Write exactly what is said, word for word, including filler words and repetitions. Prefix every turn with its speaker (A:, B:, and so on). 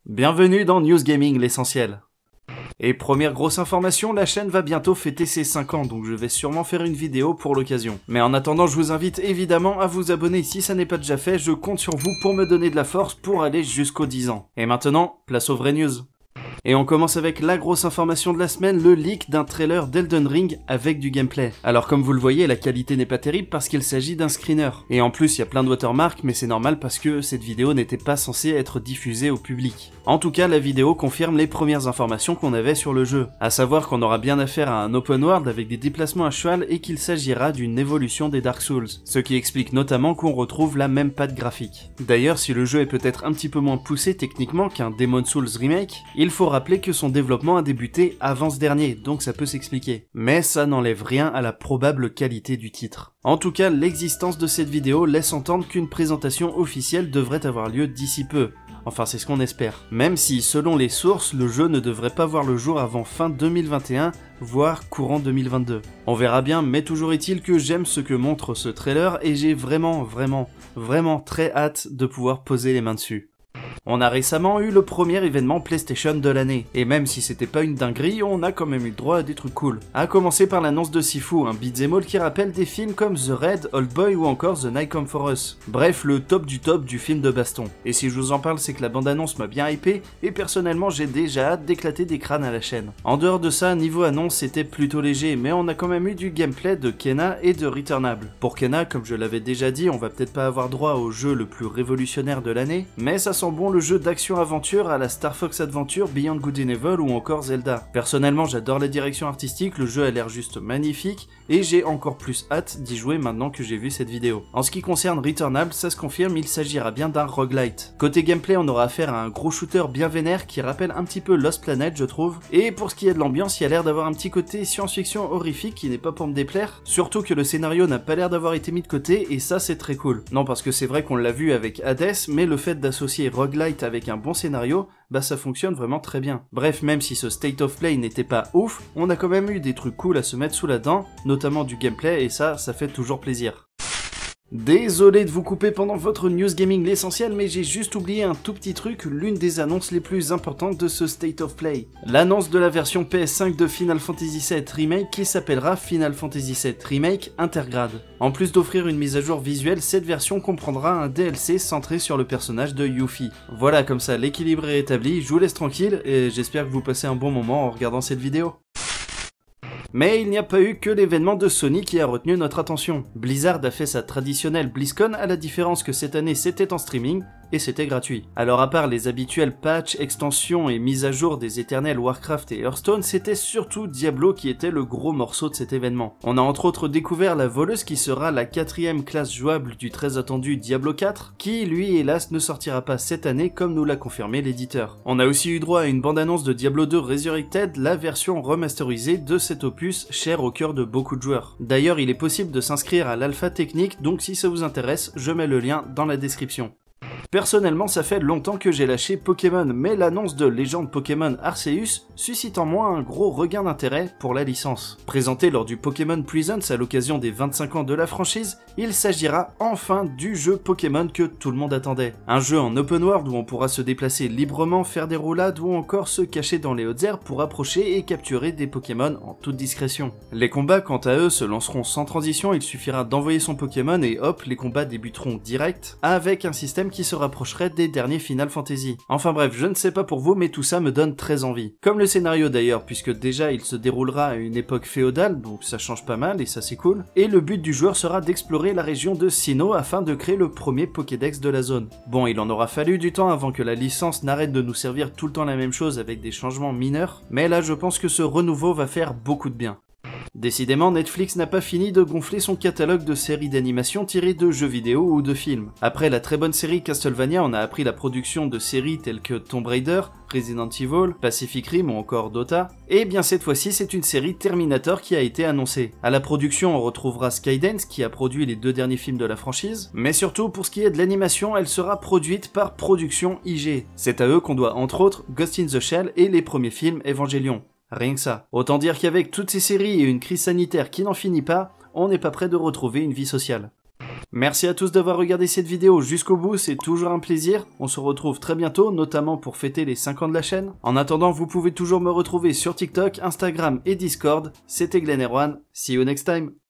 A: Bienvenue dans News Gaming, l'essentiel. Et première grosse information, la chaîne va bientôt fêter ses cinq ans, donc je vais sûrement faire une vidéo pour l'occasion. Mais en attendant, je vous invite évidemment à vous abonner si ça n'est pas déjà fait, je compte sur vous pour me donner de la force pour aller jusqu'aux dix ans. Et maintenant, place aux vraies news. Et on commence avec la grosse information de la semaine, le leak d'un trailer d'Elden Ring avec du gameplay. Alors comme vous le voyez, la qualité n'est pas terrible parce qu'il s'agit d'un screener. Et en plus, il y a plein de watermarks, mais c'est normal parce que cette vidéo n'était pas censée être diffusée au public. En tout cas, la vidéo confirme les premières informations qu'on avait sur le jeu, à savoir qu'on aura bien affaire à un open world avec des déplacements à cheval et qu'il s'agira d'une évolution des Dark Souls, ce qui explique notamment qu'on retrouve la même patte graphique. D'ailleurs, si le jeu est peut-être un petit peu moins poussé techniquement qu'un Demon's Souls remake, il faut rappeler que son développement a débuté avant ce dernier, donc ça peut s'expliquer. Mais ça n'enlève rien à la probable qualité du titre. En tout cas, l'existence de cette vidéo laisse entendre qu'une présentation officielle devrait avoir lieu d'ici peu. Enfin, c'est ce qu'on espère. Même si, selon les sources, le jeu ne devrait pas voir le jour avant fin deux mille vingt et un, voire courant deux mille vingt-deux. On verra bien, mais toujours est-il que j'aime ce que montre ce trailer et j'ai vraiment, vraiment, vraiment très hâte de pouvoir poser les mains dessus. On a récemment eu le premier événement PlayStation de l'année, et même si c'était pas une dinguerie, on a quand même eu le droit à des trucs cool. A commencer par l'annonce de Sifu, un beat'em all qui rappelle des films comme The Raid, Oldboy ou encore The Night Come For Us. Bref, le top du top du film de baston. Et si je vous en parle, c'est que la bande-annonce m'a bien hypé, et personnellement j'ai déjà hâte d'éclater des crânes à la chaîne. En dehors de ça, niveau annonce, c'était plutôt léger, mais on a quand même eu du gameplay de Kena et de Returnable. Pour Kena, comme je l'avais déjà dit, on va peut-être pas avoir droit au jeu le plus révolutionnaire de l'année, mais ça sent bon le jeu d'action-aventure à la Star Fox Adventure, Beyond Good and Evil ou encore Zelda. Personnellement, j'adore la direction artistique, le jeu a l'air juste magnifique, et j'ai encore plus hâte d'y jouer maintenant que j'ai vu cette vidéo. En ce qui concerne Returnable, ça se confirme, il s'agira bien d'un roguelite. Côté gameplay, on aura affaire à un gros shooter bien vénère qui rappelle un petit peu Lost Planet, je trouve, et pour ce qui est de l'ambiance, il y a l'air d'avoir un petit côté science-fiction horrifique qui n'est pas pour me déplaire, surtout que le scénario n'a pas l'air d'avoir été mis de côté, et ça c'est très cool. Non, parce que c'est vrai qu'on l'a vu avec Hades, mais le fait d'associer roguelite avec un bon scénario, bah ça fonctionne vraiment très bien. Bref, même si ce State of Play n'était pas ouf, on a quand même eu des trucs cool à se mettre sous la dent, notamment du gameplay, et ça, ça fait toujours plaisir. Désolé de vous couper pendant votre news gaming l'essentiel, mais j'ai juste oublié un tout petit truc, l'une des annonces les plus importantes de ce State of Play. L'annonce de la version P S cinq de Final Fantasy sept Remake qui s'appellera Final Fantasy sept Remake Intergrade. En plus d'offrir une mise à jour visuelle, cette version comprendra un D L C centré sur le personnage de Yuffie. Voilà, comme ça l'équilibre est rétabli, je vous laisse tranquille et j'espère que vous passez un bon moment en regardant cette vidéo. Mais il n'y a pas eu que l'événement de Sony qui a retenu notre attention. Blizzard a fait sa traditionnelle BlizzCon à la différence que cette année c'était en streaming et c'était gratuit. Alors à part les habituels patchs, extensions et mises à jour des éternels Warcraft et Hearthstone, c'était surtout Diablo qui était le gros morceau de cet événement. On a entre autres découvert la voleuse qui sera la quatrième classe jouable du très attendu Diablo quatre, qui lui hélas ne sortira pas cette année comme nous l'a confirmé l'éditeur. On a aussi eu droit à une bande-annonce de Diablo deux Resurrected, la version remasterisée de cet opus cher au cœur de beaucoup de joueurs. D'ailleurs il est possible de s'inscrire à l'alpha technique, donc si ça vous intéresse, je mets le lien dans la description. Personnellement, ça fait longtemps que j'ai lâché Pokémon, mais l'annonce de Légende Pokémon Arceus suscite en moi un gros regain d'intérêt pour la licence. Présenté lors du Pokémon Presents à l'occasion des vingt-cinq ans de la franchise, il s'agira enfin du jeu Pokémon que tout le monde attendait. Un jeu en open world où on pourra se déplacer librement, faire des roulades ou encore se cacher dans les hautes herbes pour approcher et capturer des Pokémon en toute discrétion. Les combats, quant à eux, se lanceront sans transition, il suffira d'envoyer son Pokémon et hop, les combats débuteront direct, avec un système qui se rapprocherait des derniers Final Fantasy. Enfin bref, je ne sais pas pour vous, mais tout ça me donne très envie. Comme le scénario d'ailleurs, puisque déjà il se déroulera à une époque féodale, donc ça change pas mal et ça c'est cool. Et le but du joueur sera d'explorer la région de Sinnoh afin de créer le premier Pokédex de la zone. Bon, il en aura fallu du temps avant que la licence n'arrête de nous servir tout le temps la même chose avec des changements mineurs, mais là je pense que ce renouveau va faire beaucoup de bien. Décidément, Netflix n'a pas fini de gonfler son catalogue de séries d'animation tirées de jeux vidéo ou de films. Après la très bonne série Castlevania, on a appris la production de séries telles que Tomb Raider, Resident Evil, Pacific Rim ou encore Dota. Et bien cette fois-ci, c'est une série Terminator qui a été annoncée. À la production, on retrouvera Skydance qui a produit les deux derniers films de la franchise, mais surtout pour ce qui est de l'animation, elle sera produite par Production I G. C'est à eux qu'on doit entre autres Ghost in the Shell et les premiers films Evangelion. Rien que ça. Autant dire qu'avec toutes ces séries et une crise sanitaire qui n'en finit pas, on n'est pas prêt de retrouver une vie sociale. Merci à tous d'avoir regardé cette vidéo jusqu'au bout, c'est toujours un plaisir. On se retrouve très bientôt, notamment pour fêter les cinq ans de la chaîne. En attendant, vous pouvez toujours me retrouver sur TikTok, Instagram et Discord. C'était Glenn Erwan, see you next time.